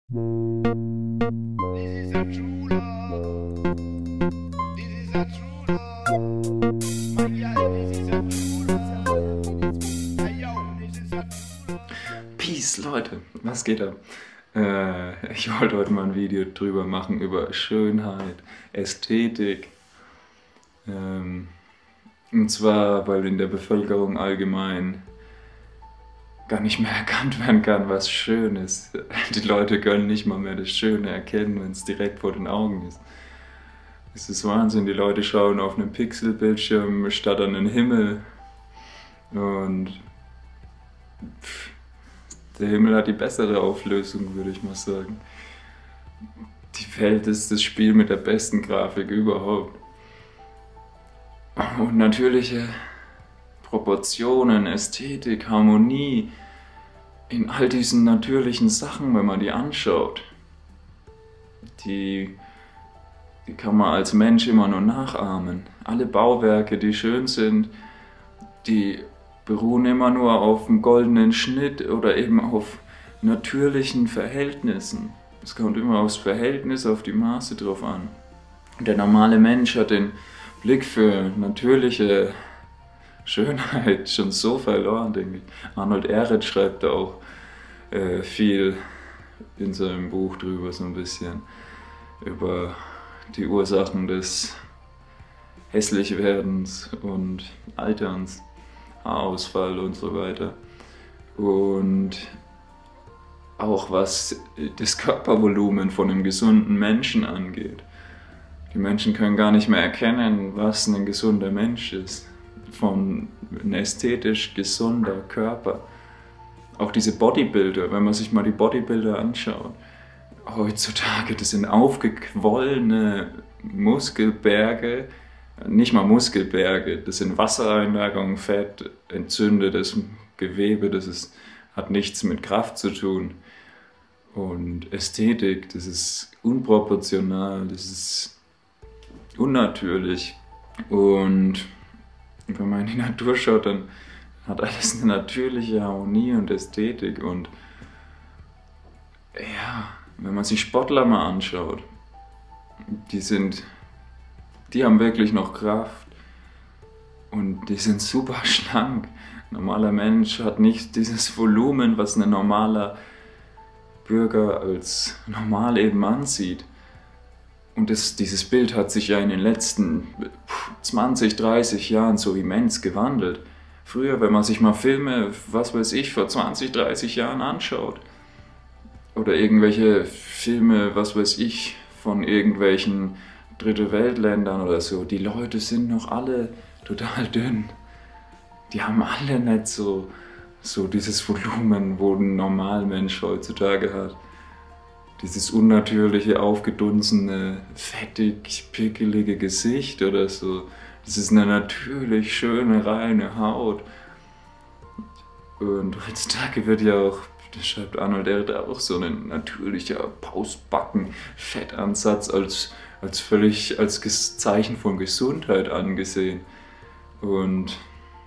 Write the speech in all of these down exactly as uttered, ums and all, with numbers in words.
This is a true love. This is a true love. My girl, this is a true love. Hey yo, this is a true love. Peace, Leute, was geht ab? Äh, ich wollte heute mal ein Video drüber machen über Schönheit, Ästhetik. Ähm, und zwar, weil in der Bevölkerung allgemein gar nicht mehr erkannt werden kann, was schön ist. Die Leute können nicht mal mehr das Schöne erkennen, wenn es direkt vor den Augen ist. Es ist Wahnsinn, die Leute schauen auf einen Pixelbildschirm statt an den Himmel. Und pff, der Himmel hat die bessere Auflösung, würde ich mal sagen. Die Welt ist das Spiel mit der besten Grafik überhaupt. Und natürliche Proportionen, Ästhetik, Harmonie in all diesen natürlichen Sachen, wenn man die anschaut, die, die kann man als Mensch immer nur nachahmen. Alle Bauwerke, die schön sind, die beruhen immer nur auf einem goldenen Schnitt oder eben auf natürlichen Verhältnissen. Es kommt immer aufs Verhältnis, auf die Maße drauf an. Der normale Mensch hat den Blick für natürliche Schönheit schon so verloren, denke ich. Arnold Ehret schreibt da auch äh, viel in seinem Buch drüber, so ein bisschen über die Ursachen des Hässlichwerdens und Alterns, Haarausfall und so weiter. Und auch was das Körpervolumen von einem gesunden Menschen angeht. Die Menschen können gar nicht mehr erkennen, was ein gesunder Mensch ist. Von ein ästhetisch gesunder Körper. Auch diese Bodybuilder, wenn man sich mal die Bodybuilder anschaut, heutzutage, das sind aufgequollene Muskelberge, nicht mal Muskelberge, das sind Wassereinlagerungen, Fett, entzündetes Gewebe, das ist, hat nichts mit Kraft zu tun. Und Ästhetik, das ist unproportional, das ist unnatürlich. Und wenn man in die Natur schaut, dann hat alles eine natürliche Harmonie und Ästhetik. Und ja, wenn man sich Sportler mal anschaut, die sind, die haben wirklich noch Kraft und die sind super schlank. Ein normaler Mensch hat nicht dieses Volumen, was ein normaler Bürger als normal eben ansieht. Und das, dieses Bild hat sich ja in den letzten zwanzig, dreißig Jahren so immens gewandelt. Früher, wenn man sich mal Filme, was weiß ich, vor zwanzig, dreißig Jahren anschaut, oder irgendwelche Filme, was weiß ich, von irgendwelchen Dritte Weltländern oder so, die Leute sind noch alle total dünn. Die haben alle nicht so, so dieses Volumen, wo ein Normalmensch heutzutage hat. Dieses unnatürliche, aufgedunsene, fettig, pickelige Gesicht oder so. Das ist eine natürlich schöne, reine Haut. Und heutzutage wird ja auch, das schreibt Arnold Ehret auch, so ein natürlicher Pausbacken-Fettansatz als, als völlig als Zeichen von Gesundheit angesehen. Und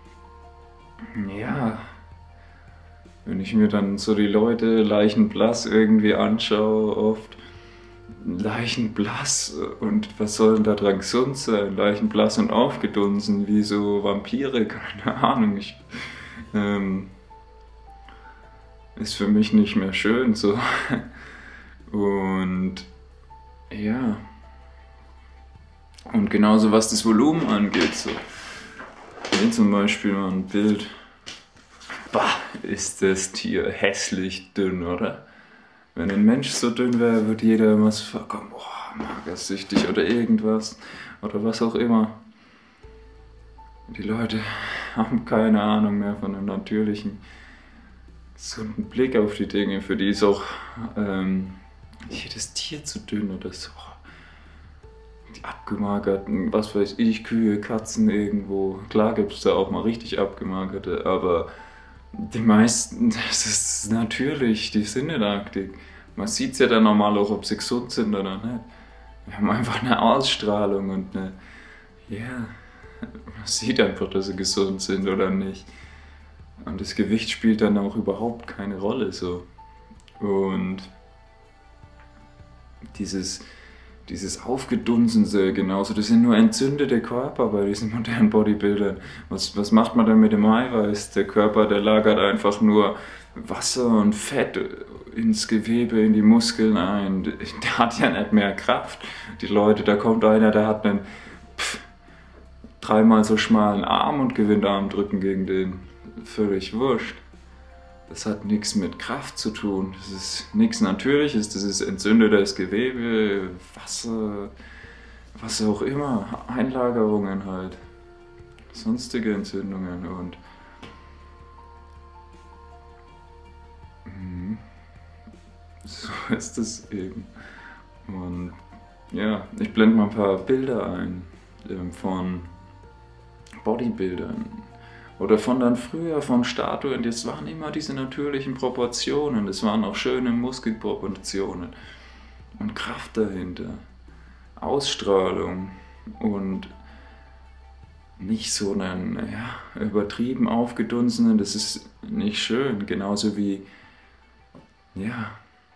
ja, wenn ich mir dann so die Leute leichenblass irgendwie anschaue, oft leichenblass, und was soll denn da dran gesund sein? Leichenblass und aufgedunsen, wie so Vampire, keine Ahnung. Ich, ähm, ist für mich nicht mehr schön so. Und ja. Und genauso was das Volumen angeht, so. Hier zum Beispiel mal ein Bild. Bah, ist das Tier hässlich dünn, oder? Wenn ein Mensch so dünn wäre, würde jeder immer so vorkommen, boah, magersüchtig oder irgendwas oder was auch immer. Die Leute haben keine Ahnung mehr von einem natürlichen, gesunden Blick auf die Dinge. Für die ist auch ähm, jedes Tier zu dünn oder so. Die abgemagerten, was weiß ich, Kühe, Katzen irgendwo. Klar gibt es da auch mal richtig abgemagerte, aber die meisten, das ist natürlich, die sind nicht aktiv. Man sieht es ja dann normal auch, ob sie gesund sind oder nicht. Wir haben einfach eine Ausstrahlung und eine, ja, yeah, man sieht einfach, dass sie gesund sind oder nicht. Und das Gewicht spielt dann auch überhaupt keine Rolle so. Und dieses, dieses Aufgedunsene genauso. Das sind nur entzündete Körper bei diesen modernen Bodybuildern. Was, was macht man denn mit dem Eiweiß? Der Körper, der lagert einfach nur Wasser und Fett ins Gewebe, in die Muskeln ein. Der hat ja nicht mehr Kraft. Die Leute, da kommt einer, der hat einen pff, dreimal so schmalen Arm und gewinnt Armdrücken gegen den. Völlig wurscht. Das hat nichts mit Kraft zu tun. Das ist nichts Natürliches. Das ist entzündetes Gewebe, Wasser, was auch immer. Einlagerungen halt. Sonstige Entzündungen und so ist es eben. Und ja, ich blende mal ein paar Bilder ein ähm, von Bodybuildern oder von dann früher, von Statuen. Das waren immer diese natürlichen Proportionen, das waren auch schöne Muskelproportionen und Kraft dahinter, Ausstrahlung und nicht so einen ja, übertrieben aufgedunsenen, das ist nicht schön, genauso wie ja,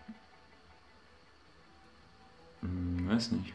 hm, weiß nicht.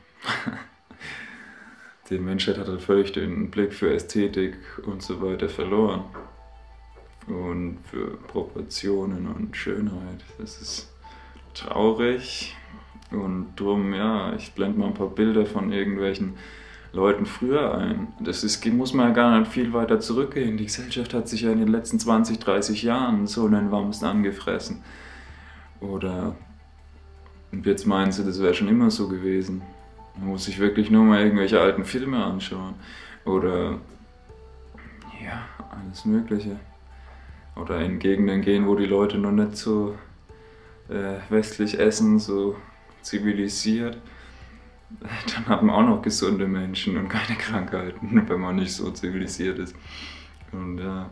Die Menschheit hat halt völlig den Blick für Ästhetik und so weiter verloren. Und für Proportionen und Schönheit. Das ist traurig. Und drum, ja, ich blende mal ein paar Bilder von irgendwelchen Leuten früher ein. Das ist, muss man ja gar nicht viel weiter zurückgehen. Die Gesellschaft hat sich ja in den letzten zwanzig, dreißig Jahren so einen Wams angefressen. Oder und jetzt meinen sie, das wäre schon immer so gewesen. Man muss sich wirklich nur mal irgendwelche alten Filme anschauen. Oder ja, alles Mögliche. Oder in Gegenden gehen, wo die Leute noch nicht so äh, westlich essen, so zivilisiert. Dann hat man auch noch gesunde Menschen und keine Krankheiten, wenn man nicht so zivilisiert ist. Und ja,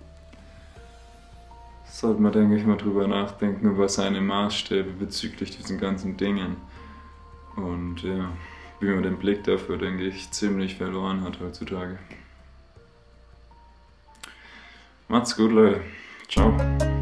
sollte man, denke ich, mal drüber nachdenken, über seine Maßstäbe bezüglich diesen ganzen Dingen. Und ja, wie man den Blick dafür, denke ich, ziemlich verloren hat heutzutage. Macht's gut, Leute. Ciao.